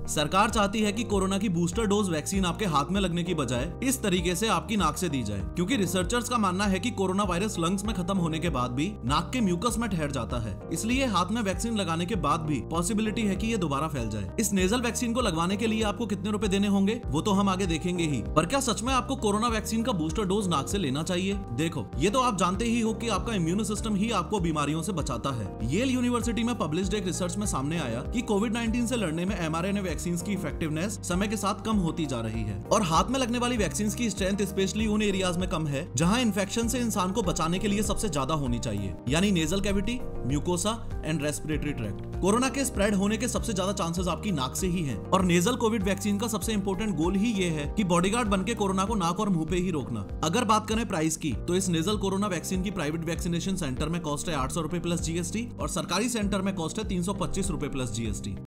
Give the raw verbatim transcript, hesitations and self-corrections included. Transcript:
सरकार चाहती है कि कोरोना की बूस्टर डोज वैक्सीन आपके हाथ में लगने की बजाय इस तरीके से आपकी नाक से दी जाए, क्योंकि रिसर्चर्स का मानना है कि कोरोना वायरस लंग्स में खत्म होने के बाद भी नाक के म्यूकस में ठहर जाता है। इसलिए हाथ में वैक्सीन लगाने के बाद भी पॉसिबिलिटी है कि ये दोबारा फैल जाए। इस नेजल वैक्सीन को लगवाने के लिए आपको कितने रुपए देने होंगे वो तो हम आगे देखेंगे ही, पर क्या सच में आपको कोरोना वैक्सीन का बूस्टर डोज नाक से लेना चाहिए? देखो, ये तो आप जानते ही हो कि आपका इम्यून सिस्टम ही आपको बीमारियों से बचाता है। येल यूनिवर्सिटी में पब्लिश्ड एक रिसर्च में सामने आया कि कोविड नाइनटीन से लड़ने में एमआरएनए वैक्सीन की इफेक्टिवनेस समय के साथ कम होती जा रही है, और हाथ में लगने वाली वैक्सीन की स्ट्रेंथ स्पेशली उन एरियाज में कम है जहां इन्फेक्शन से इंसान को बचाने के लिए सबसे ज्यादा होनी चाहिए, यानी nasal cavity, mucosa and respiratory tract. Corona के स्प्रेड होने के सबसे ज्यादा चांसेस आपकी नाक से ही हैं, और नेजल कोविड वैक्सीन का सबसे इंपॉर्टेंट गोल ही ये है कि बॉडीगार्ड बनके कोरोना को नाक और मुंह पे ही रोकना। अगर बात करें प्राइस की, तो इस नेजल कोरोना वैक्सीन की प्राइवेट वैक्सीनेशन सेंटर में कॉस्ट है आठ सौ रुपए प्लस जीएसटी, और सरकारी सेंटर में कॉस्ट है तीन सौ पच्चीस रुपए प्लस जीएसटी।